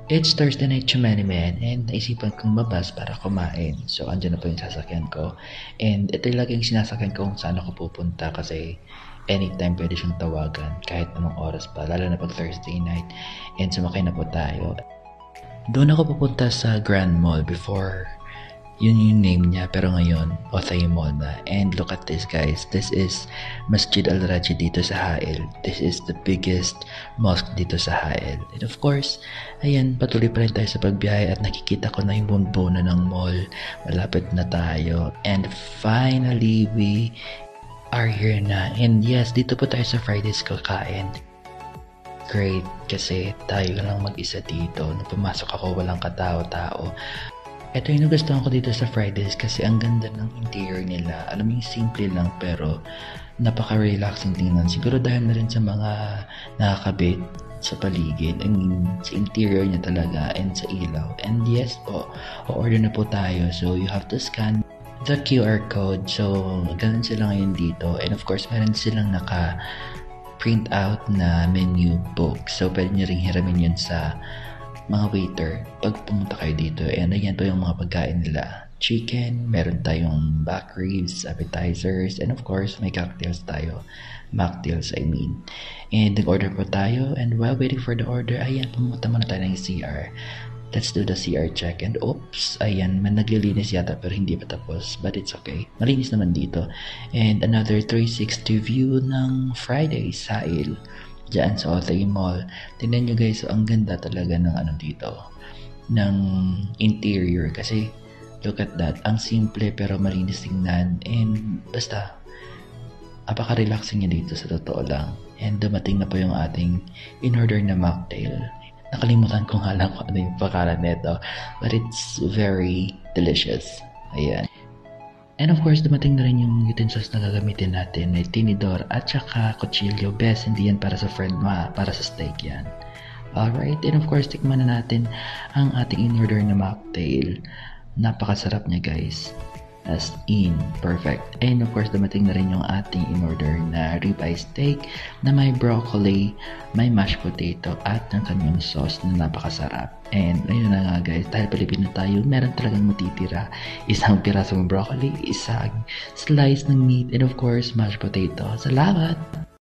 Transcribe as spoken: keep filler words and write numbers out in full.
It's Thursday night Chumenime and naisipan kong mabas para kumain. So, andyan na po yung sasakyan ko. And ito yung laging sinasakyan ko kung saan ako pupunta kasi anytime pwede siyang tawagan kahit anong oras pa, lalo na pag Thursday night. And sumakay na po tayo. Doon ako pupunta sa Grand Mall before. Yun yung name niya, pero ngayon Othay Mall na. And look at this, guys, this is Masjid Al-Raji dito sa Hail. This is the biggest mosque dito sa Hail. And of course, ayan, patuloy pa rin tayo sa pagbiyahe at nakikita ko na yung buong-buo na ng mall. Malapit na tayo. And finally, we are here na. And yes, dito po tayo sa Fridays kakain. Great, kasi tayo lang mag-isa dito. Nung pumasok ako, walang katao-tao. Ito yung nagustuhan ko dito sa Fridays kasi ang ganda ng interior nila. Alam mo yung simple lang pero napaka-relaxing tingnan. Siguro dahil na rin sa mga nakakabit sa paligid. I mean, sa interior niya talaga and sa ilaw. And yes po, o-order na po tayo. So you have to scan the Q R code. So ganun sila ngayon dito. And of course, meron silang naka print out na menu book. So pwede nyo rin hiramin yun sa mga waiter pag pumunta kayo dito. And ayan po yung mga pagkain nila. Chicken, meron tayong back ribs, appetizers, and of course may cocktails tayo. Mocktails, I mean. And nag-order po tayo, and while waiting for the order, ayan, pumunta muna tayo ng C R. Let's do the C R check. And oops, ayan, man naglilinis yata pero hindi pa tapos, but it's okay. Malinis naman dito. And another three sixty view ng Friday Hail dyan sa Othay Mall. Tingnan nyo guys, so ang ganda talaga ng ano dito, ng interior. Kasi, look at that. Ang simple pero malinis tingnan. And basta, apaka-relaxing niya dito sa totoo lang. And dumating na po yung ating in-order na mocktail. Nakalimutan ko nga lang kung ano yung pakalan nito. But it's very delicious. Ayan. And of course, dumating na rin yung utensils na gagamitin natin. May tinidor at saka kutsilyo. Best, hindi yan para sa friend ma, para sa steak yan. Alright, and of course, tikman na natin ang ating in-order na mocktail. Napakasarap niya guys. As in, perfect. And of course, dumating na rin yung ating in-order na ribeye steak na may broccoli, may mashed potato, at ang kanyang sauce na napakasarap. And ayun na nga guys, dahil Pilipino tayo, meron talagang matitira. Isang pirasong broccoli, isang slice ng meat, and of course, mashed potato. Salamat!